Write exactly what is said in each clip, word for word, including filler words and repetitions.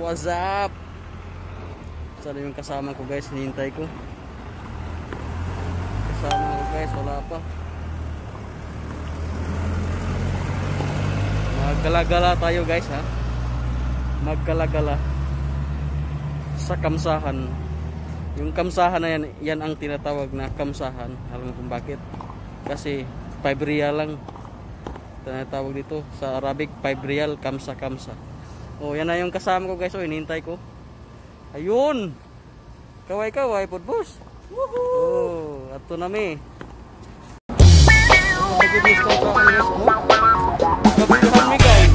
what's up? Sana yung kasama ko guys, hinihintay ko. Kasama ko guys, wala pa. Maggalagala tayo guys ha. Maggalagala sa kamsahan. Yung kamsahan na yan, yan ang tinatawag na kamsahan. Alam mo kung bakit? Kasi five real lang tinatawag dito sa Arabic, five real, kamsa kamsa. Oh, yan na yung kasama ko guys. Oh, hinihintay ko. Ayun. Kaway kaway pod boss. Oh, ato na mi. Nag-guys ko sa akin guys. Oh. Kabiluhan mi guys.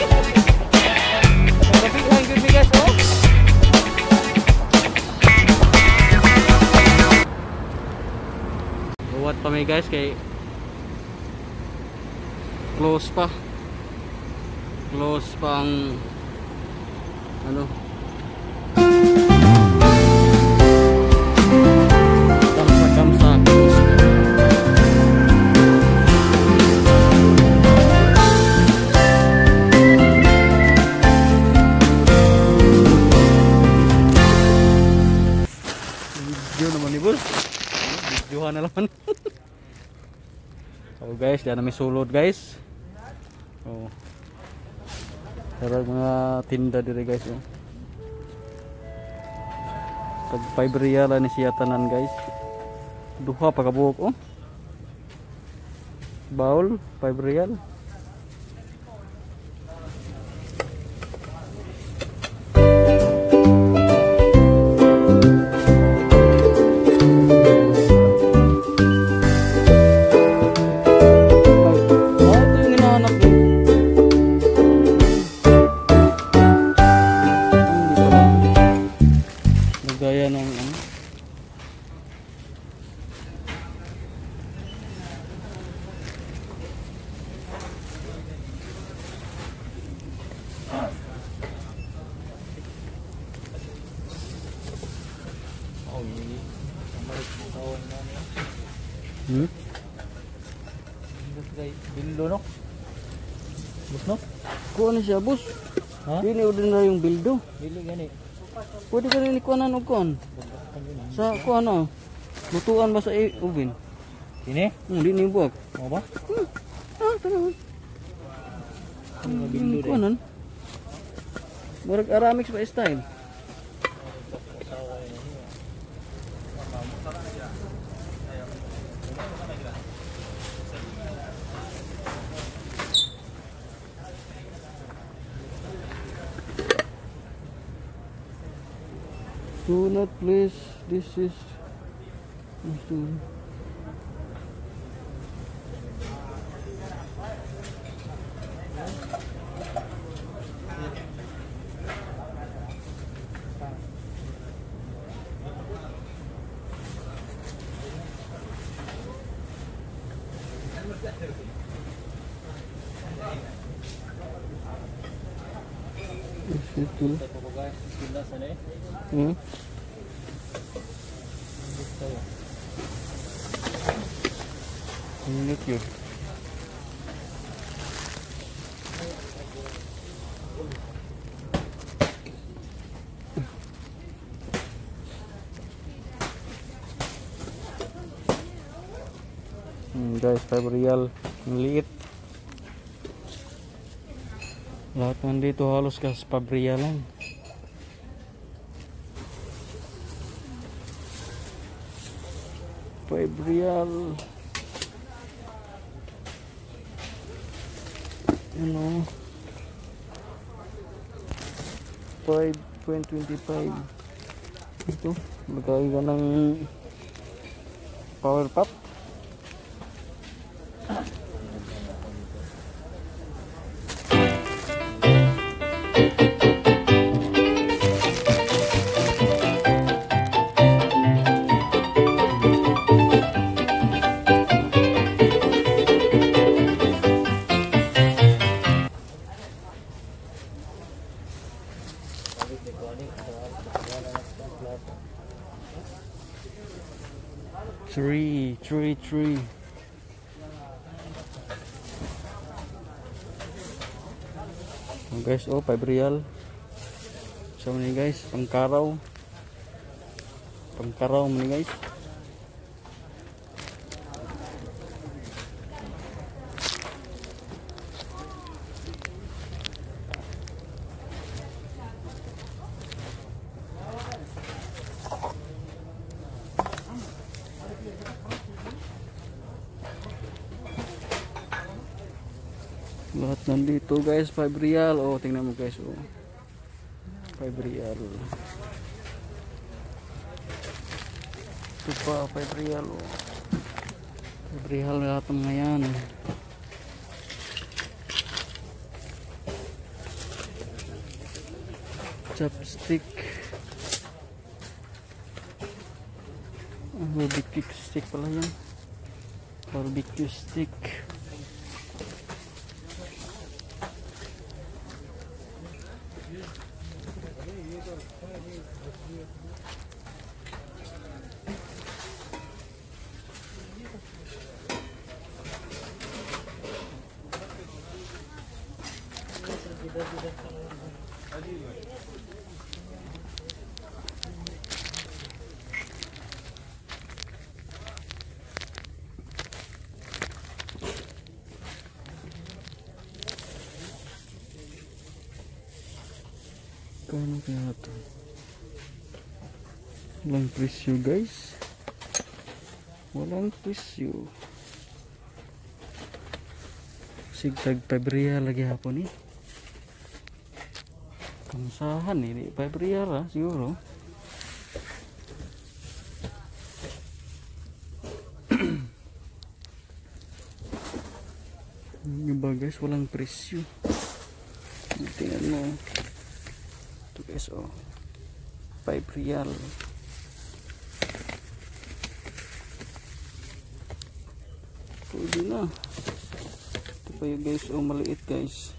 Kabiluhan gud mi guys. Oh. Buwat pa mi guys kay close pa. Close pa ang ano kamsa-kamsa close. Video naman ni boss. Videohan na naman. So guys, diyan na may sulod guys. Oh. Pero mga tinda dire guys oh. Tag five real ni siya tanan guys. Duha pa ka buok oh. Baul five real. Gaya ng ano. Oh, ini kamar tawon na niya. Hmm? Bildo no? Bus no? Kuha na siya bus. Ha? Dili ordinary yung bildo. Dili gani. Pwede ka rin ikuanan o kuan. Sa kuan o. Lutuan ba sa oven? Sini? Hindi ni buwag. Mau ba? Hmm. Ah, tanawan. Hmm, kuanan. Murag Aramix ba style? Do not please, this is itu. Hmm. Ini cute. Hmm, guys, five real liit. Lahat nandito halos kas five real lang. five real. You know, five point two five. Ito, magkaya ka ng power pop. Three, three, three. Oh guys, oh five real. So ni guys, pangkaraw. Pangkaraw ni guys. Lahat nandito guys, five real. Oh, tingnan mo guys, oh. five real. Ito pa, five real, oh. five real lahat ng ngayon. Chopstick. Ah, barbecue stick pala yan. Barbecue stick. Kano kaya ito? Walang presyo guys. Walang presyo. Sigtag five real lagi hapon eh. Kamsahan ini five real lah siguro. Ini ba guys, walang presyo. Tingnan mo. Ito guys, oh. five real. Pwede na. Ito pa yung guys, oh, maliit guys.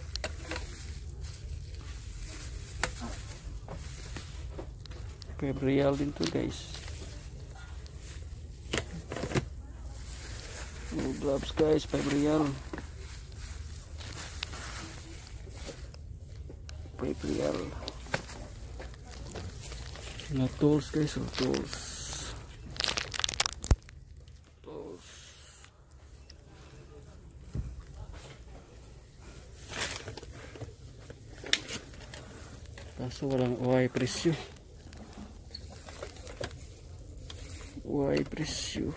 five real din to guys. Oh, gloves guys, five real. five real. Na tools guys, oh, tools. Tools. Kaso walang uway presyo. Uway presyo.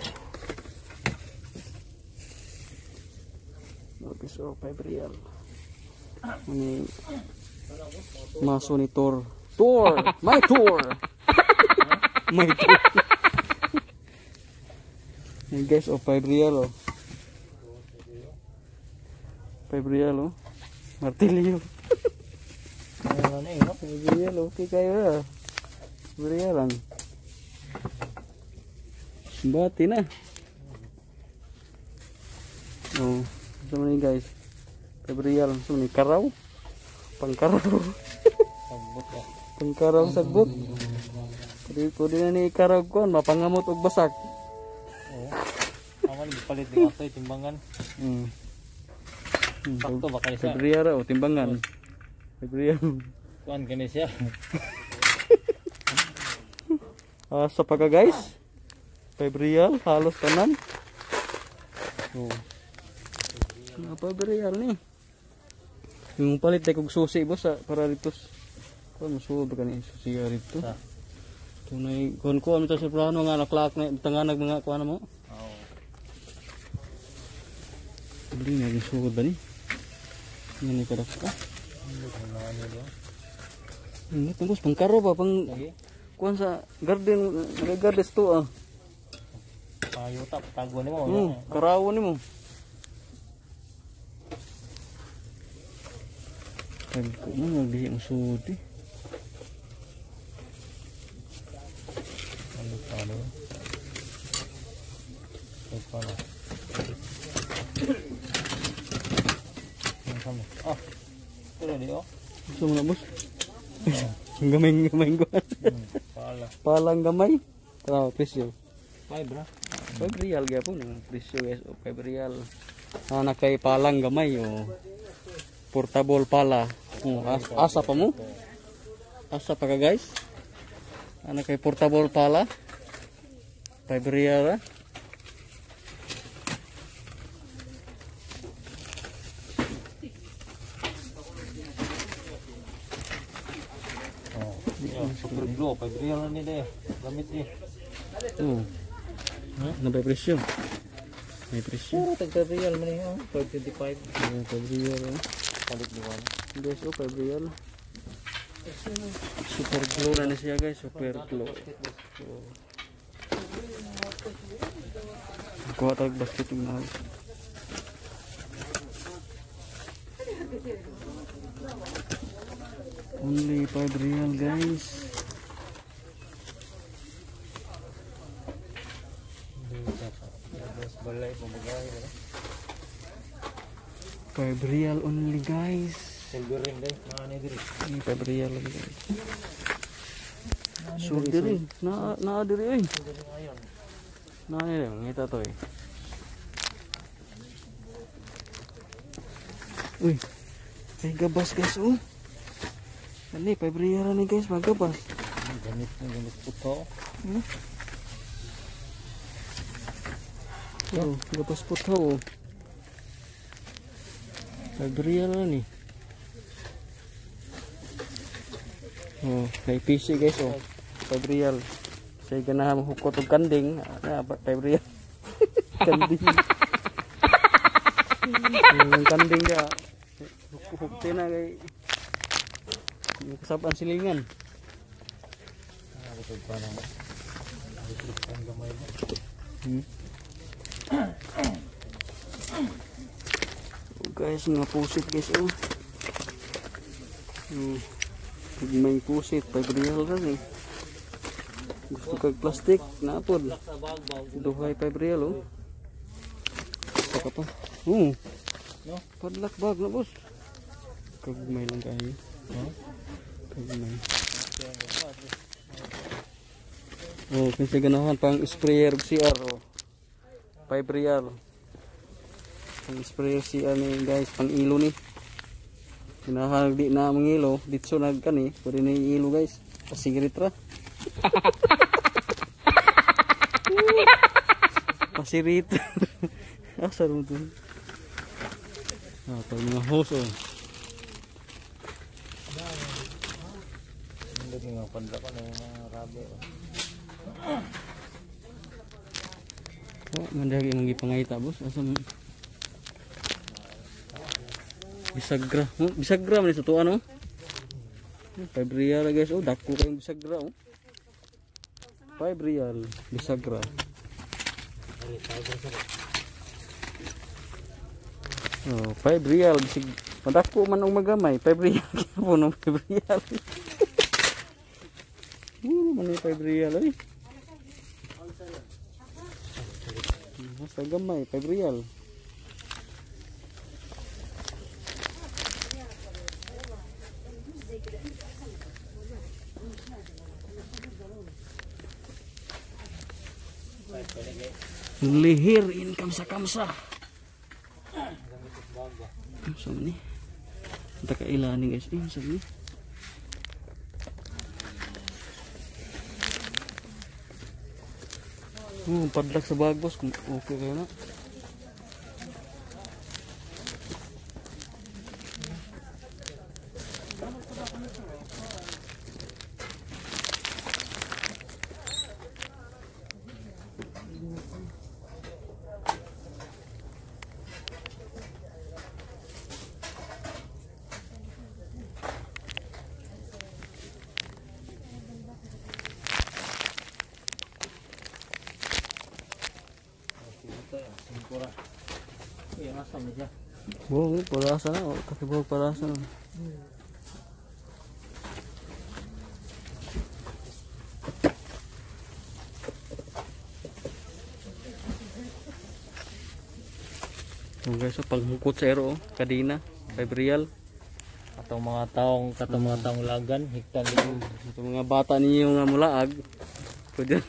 Okay, so five real. Ini maso ni Thor. Thor! My Thor! My Thor! Yan guys, oh, five real, oh. five real, oh. Martilyo. five real, okay kayo, ah. five real lang. Bati na. Oh, sama nih guys. five real, sama nih karaw. Pangkaraw. Pangkaraw sagbot. Kadi ko din ni karaw kon mapangamot og basak. Oh. Aman gipalit ni ato timbangan. Hmm. Sakto ba kay sa? five real o timbangan. five real. Kuan kani siya. Ah, sa pagka guys. five real halos tanan. Oh. five real ni. Yung palit ay kog susi boss para dito. Kung musuod ka ni susi dito. Tunay kon ko amita sa plano nga naklak na tanganag mga kuan mo. Oo. Bili nga gisuod ba ni? Ngani kada ka? Ini tunggu pangkaro ba pang kuan sa garden nagagardes to ah. Payuta tago nimo. Hmm, karawo nimo. Kali ko mo maglihi ang sudi. Ano pa no? Ito pa na. Ang kamo. Ah. Ito di oh. Gusto mo na boss? Ang gamay-gamay ko. Pala. Palang gamay. Tara, presyo. five bra. five real gyapon ang presyo guys, o five real. Ah, nakay palang gamay o portable pala. Oh, as asa pa mo? asa pa ka guys. Ano kay portable pala. five real. Oh, super glue, five real na nila eh. Gamit eh. Oh. Ha? Nabay presyo. May presyo. Puro tag five real man eh. five twenty-five. Oh, five real. Oh. Palit di wala. Guys, oh, five real. Super glow na na siya guys, super glow. Oh. Kuha tag basket yung mahal. Only five real guys. Balay pamagay wala. five real only guys. Silver ring dai, mana diri. Ini five real lagi guys. Surga rin. Na na diri eh. Na ni rin ngita to eh. Uy. Ay gabas guys oh. Ani five real ni guys, magabas. Gamit ng gamit puto. Hmm? Oh, gabas puto oh. five real na ni. Oh, may P C guys oh. five real. Say ganahan hukot og kanding, ana five real. Kanding. Yung kanding dia. Hukti na kay kasapan silingan. Ah, betul pa na. Ang gamay mo. Hmm. Oh, guys, nga pusit guys oh. Hmm. May pusit, five real rin eh. Gusto kag plastic, napod. Duhay five real oh. Saka pa. Oh. No? Padlak bag na boss. Kagumay lang kayo. Ha? Kagumay. Oh, kasi ganahan pang sprayer C R oh. five real. Pang sprayer C R ni guys, pang ilo ni. Ganahan di na mangilo, ditso nag kani, pwede na ilo guys. Pasigaret ra. Pasirit. Asa ron to? Ah, pag mga hose oh. Hindi nga panda ko na yung mga rabe. Oh, mandagi mong gipangayta boss. Asa mo? Bisagra. Oh, bisagra man sa tuan oh. five real guys. Oh, dako kayong bisagra oh. five real bisagra. Oh, five real bisig. Madako man og magamay, five real po no five real. Uh, man five real ay. Basta gamay, five real. Lihir in kamsa-kamsa. So ni. Kita kailan ni guys. Eh, so ni. Hmm, padlak sa bag boss. Okay kayo na. Singkura. Iya asam aja. Bohong, parasa na. Kaki bohong parasa na. So guys, so, panghukot sa ero, oh, kadina, five real. Atong mga taong katong mga taong lagan, hiktan dito. Ito mga bata ninyo nga mulaag. Pwede.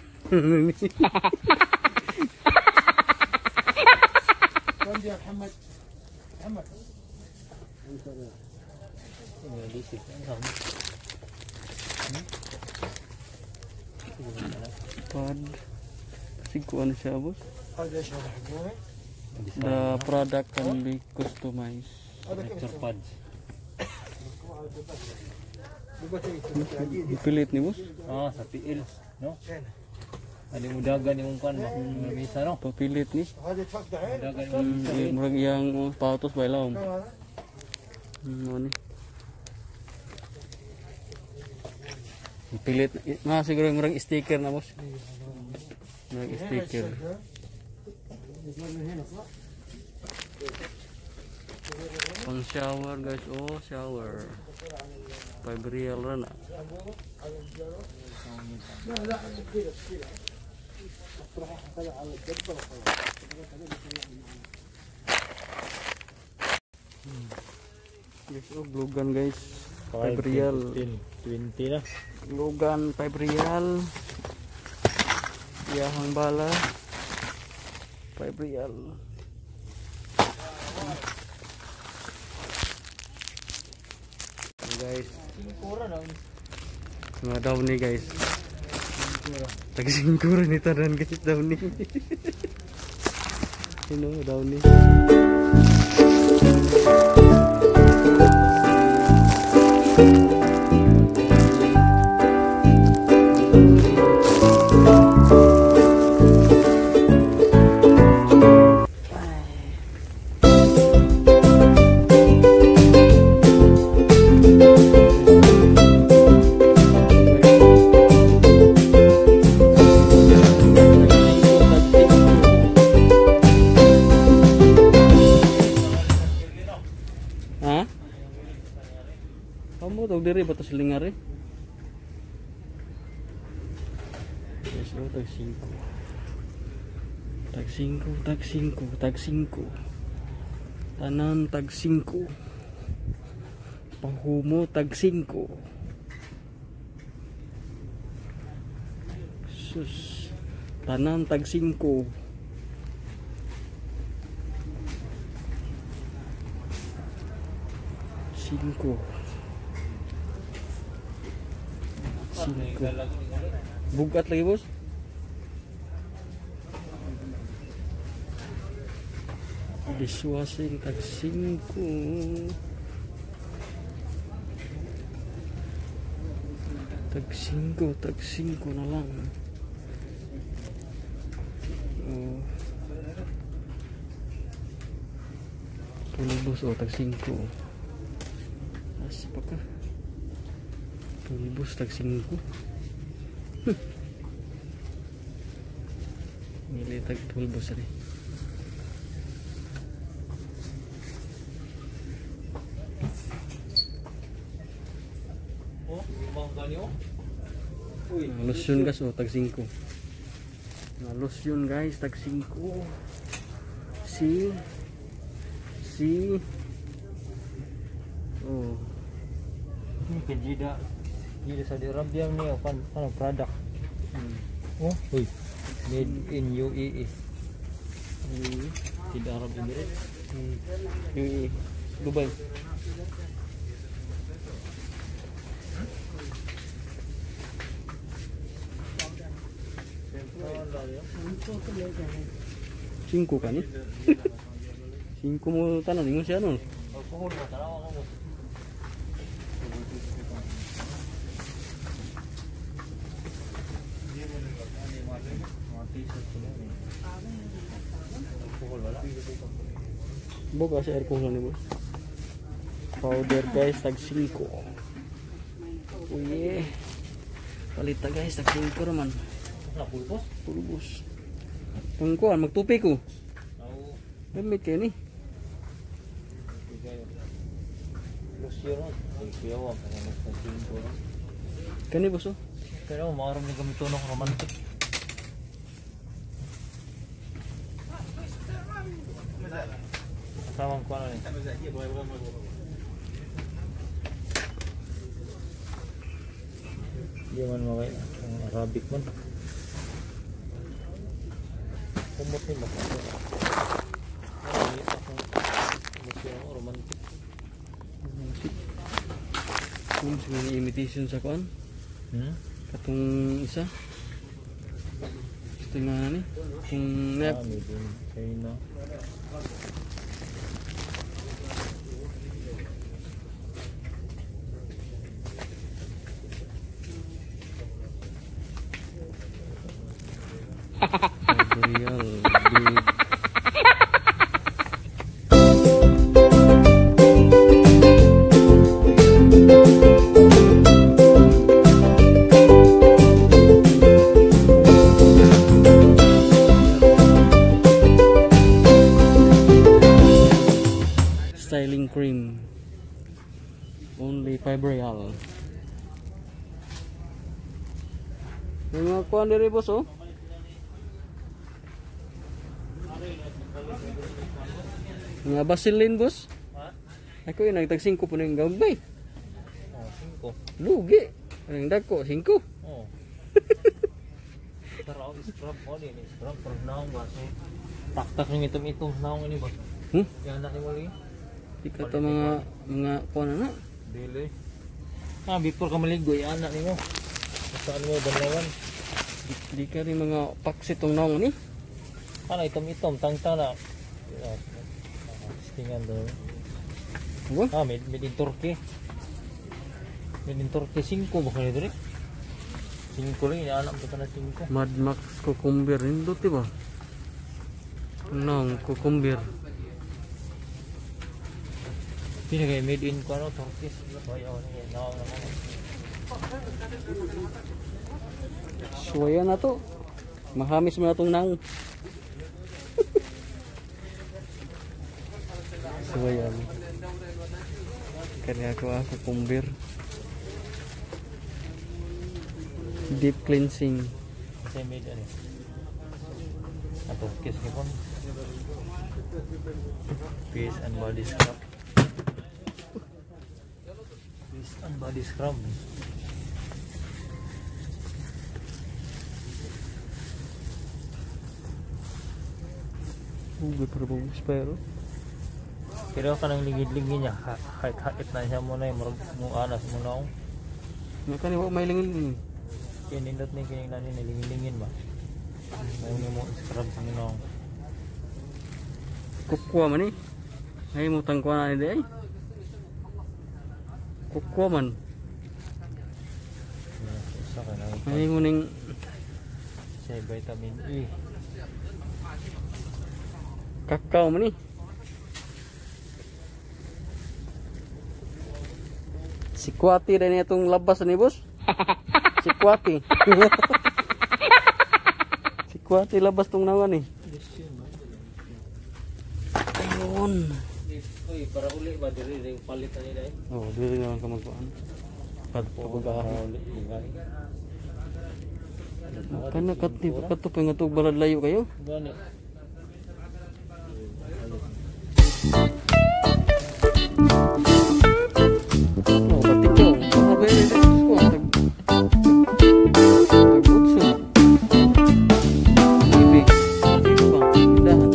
Kundi Muhammad. Muhammad. Ini disik. Pad. Kasi kuan siya boss. هذا ايش هذا حقونه؟ The product can be customized. Lecture pads. Pilit ni boss. Ah, sa P L, no? Ada mudagan yung kan ba? Misa no? Papilit ni. هذا يتفك دحين؟ Hmm, eh, murag iyang patos ba ilawom. Hmm, ano ni. Pilit na siguro murag sticker na boss. Murag sticker. Pang shower guys, oh shower. five real rin ah. Guys, oh blue gun guys. five real. twenty na. Blue gun five real. Yahang bala five real. Guys, mga daw ni guys. Tagisingkura ni tanan guys daw ni. Sino daw ni? Kamu tahu diri batas lingar eh. Yes, oh, tag singko. Tag singko, tag singko, tag singko. Tanan tag singko. Pahumo tag singko. Sus. Tanan tag singko. Singko. Singko. Bugat lagi bos. Dishwashing tag singko. Tag singko, tag singko na lang. Oh. Tulibos oh tag singko. Asa pa ka? Tulibos tag singko. Nilay tag tulibos rin. Lotion guys oh tag singko. Nah, lotion guys tag singko. Si si oh Ini kejida. Ini sa dirabyang niya kan ano product. Oh, uy. Made in U A E. Tidak Arab Emirates. hmm. U A E Dubai. Singko kan ni? Singko mo tanan ingon siya no. Alcohol mo tanawa ka mo. Boga sa aircon lang ni boss. Powder guys tag singko. Uye. Palita guys tag singko raman. Na pulpos? Pulbos. Tungkuan magtupi ko. Oo. Gamit kayo ni. Lotion no. Kuya wa kana nagsasin ko. Kani boss oh. Pero maaram ni gamito no romantic. Samang ko ano ni. Di man maway ang Arabic man. Kumot ni mako. Ano ni akong lotion romantic. Kung sino imitation sa kuan. Hmm? Katong isa. Setengah nih. Kung nep. Ah, made in China. Real big. Styling cream only five real. Mga kuan diri boss oh. Mga basilin boss. Ha? Ako yung nagtag singko po na yung gambay. Oh, singko. Lugi. Ang dako singko. Oh. Tara, scrub mo din. Scrub for naong ba? So, taktak ng itom-itom naong ini ba? Hmm? Yan natin muli. Di ka to mga mga kuan na. Dili. Ah, before ka maligo, i-anak nimo. Saan mo banawan? Di, di ka rin mga paksit tong naong ni. Ano itom-itom tangtang na. Tingnan do. Wah, Ah, made, made in Turkey. Made in Turkey singko ba kanito rin? Singko rin, i-anak mo ka na singko. Mad Max cucumber indo ti ba? Nang cucumber. Pinagay made in ko ano, Turkey. Bayaw na yan. Nawa naman. Suwaya na to. Mahamis mo na tong naong. Suwaya mo. Kaya ako ah, cucumber. Deep cleansing. Kasi made ano. Ah, Turkey sa kipon. Face and body scrub. Face and body scrub. Ugo para bagus pero. Pero kanang ligid-ligid niya, kahit-hait na siya muna yung mong anas mo na akong. Nga ka ni wa may lingin. Kinindot ni kining nanin, nilingin-lingin ba? Ngayon mo scrub sa muna akong. Kukwa man eh. Ay mo tangkuan na ni ay. Kukwa man. Isa ka na. Ay mo ning Siya vitamin E. kakao man eh. Si Kwati rin itong labas ni boss. Si Kwati. Si Kwati labas tong nawan eh. Ayun. Uy, para uli ba diri ring palit na nila eh? Oh, dili naman ka magkuan. Pagpagahan. Uli, bugay. Kana kati kato pa nga to balad layo kayo. Gani. Oh, batik ko. Mga bere ko tag tagutso. Ibig. Dito ba? Tindahan.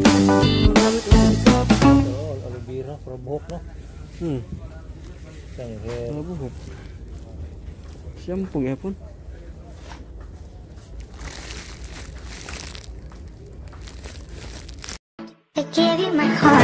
Oh, aloe vera, para buhok no? Hmm. Kaya hair. Ano buhok? Shampoo yapon. I gave you my heart.